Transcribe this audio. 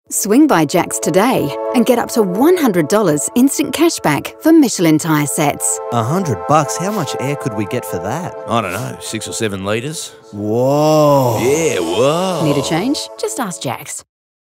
Swing by JAX today and get up to $100 instant cashback for Michelin tyre sets. $100? How much air could we get for that? I don't know, 6 or 7 litres? Whoa. Yeah, whoa. Need a change? Just ask JAX.